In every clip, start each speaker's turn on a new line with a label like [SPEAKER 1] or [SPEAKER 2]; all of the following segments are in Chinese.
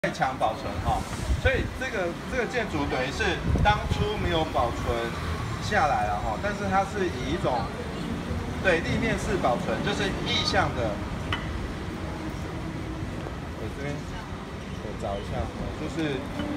[SPEAKER 1] 太强保存哈，所以这个建筑等于是当初没有保存下来了哈，但是它是以一种对立面式保存，就是意象的。我这边我找一下，就是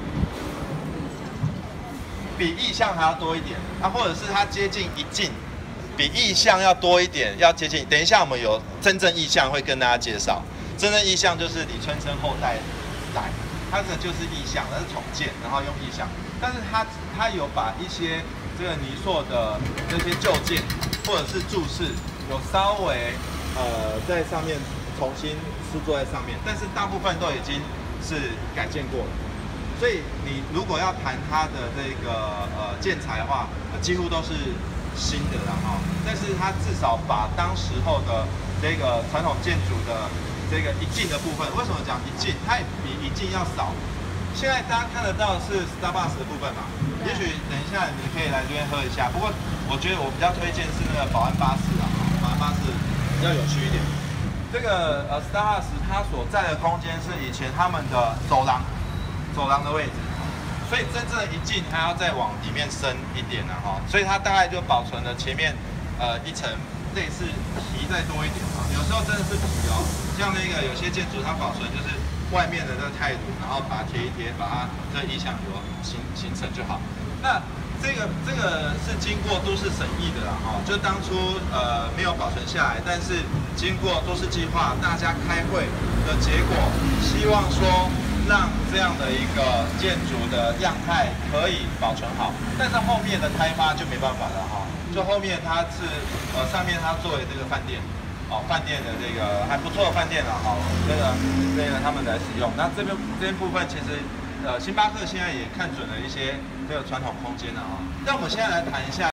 [SPEAKER 1] 比意象还要多一点，啊，或者是它接近一进，比意象要多一点，要接近。等一下我们有真正意象会跟大家介绍，真正意象就是李春生后代来。它这就是意象，它是重建，然后用意象，但是它有把一些这个泥塑的这些旧件或者是注释，有稍微在上面重新施作在上面，但是大部分都已经是改建过了。所以你如果要谈它的这个建材的话，几乎都是新的了哈。但是它至少把当时候的这个传统建筑的这个一进的部分，为什么讲一进？它也比一进要少。现在大家看得到是 Starbucks 的部分嘛？也许等一下你可以来这边喝一下。不过我觉得我比较推荐是那个保安巴士啊，保安巴士比较有趣一点。这个Starbucks 它所在的空间是以前他们的走廊的位置，所以真正的一进还要再往里面深一点呢哈。所以它大概就保存了前面一层类似皮再多一点啊，有时候真的是皮哦。像那个有些建筑它保存就是外面的这个钛炉，然后把它贴一贴，把它这个意象有形成就好。那这个是经过都市审议的啦哈，就当初没有保存下来，但是经过都市计划，大家开会的结果，希望说让这样的一个建筑的样态可以保存好，但是后面的开发就没办法了哈。就后面它是上面它作为这个饭店。饭店的这个还不错的饭店了哈，这个他们来使用。那这边部分其实星巴克现在也看准了一些这个传统空间了哈。那我们现在来谈一下。